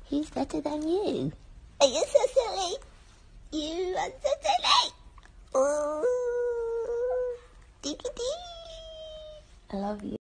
Who's better than you? Are you so silly? You are so silly. Ooh. Diggity. I love you.